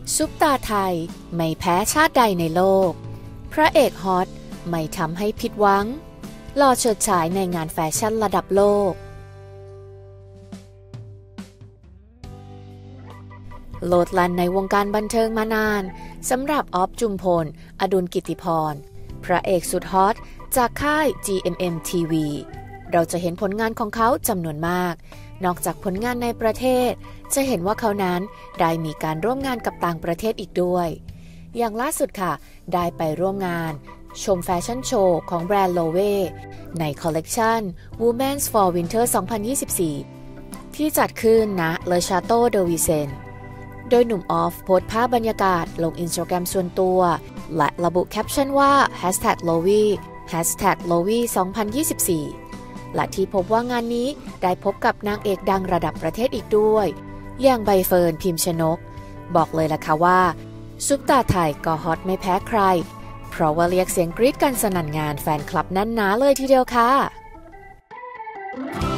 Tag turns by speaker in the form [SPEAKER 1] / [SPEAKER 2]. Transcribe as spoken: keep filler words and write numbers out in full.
[SPEAKER 1] ซุปตาไทยไม่แพ้ชาติใดในโลกพระเอกฮอตไม่ทำให้ผิดหวังหล่อเฉิดฉายในงานแฟชั่นระดับโลกโลดแล่นในวงการบันเทิงมานานสำหรับอ๊อฟจุมพลอดุลกิติพรพระเอกสุดฮอตจากค่าย จี เอ็ม เอ็ม ที วี เราจะเห็นผลงานของเขาจำนวนมากนอกจากผลงานในประเทศจะเห็นว่าเขานั้นได้มีการร่วมงานกับต่างประเทศอีกด้วยอย่างล่าสุดค่ะได้ไปร่วมงานชมแฟชั่นโชว์ของแบรนด์โลเว่ในคอลเลกชัน Women's for Winter สองพันยี่สิบสี่ ที่จัดขึ้นณเลอชาโตเดอวิเซนโดยหนุ่มออฟโพสต์ภาพบรรยากาศลงอินสตาแกรมส่วนตัวและระบุแคปชั่นว่า แฮชแท็ก โลวี่ แฮชแท็ก โลวี่ สองพันยี่สิบสี่ และที่พบว่างานนี้ได้พบกับนางเอกดังระดับประเทศอีกด้วยอย่างใบเฟิร์นพิมชนกบอกเลยล่ะค่ะว่าซุปตาไทยก็ฮอตไม่แพ้ใครเพราะว่าเรียกเสียงกรี๊ดกันสนั่นงานแฟนคลับแน่นหนาเลยทีเดียวค่ะ